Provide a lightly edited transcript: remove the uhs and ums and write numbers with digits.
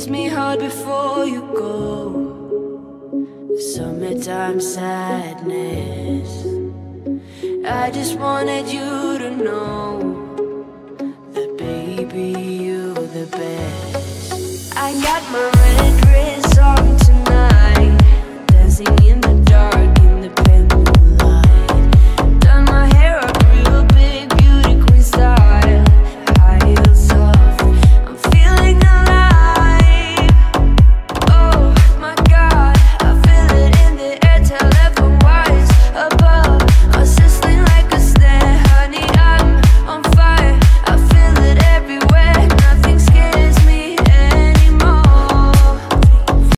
kiss me hard before you go. Summertime sadness. I just wanted you to know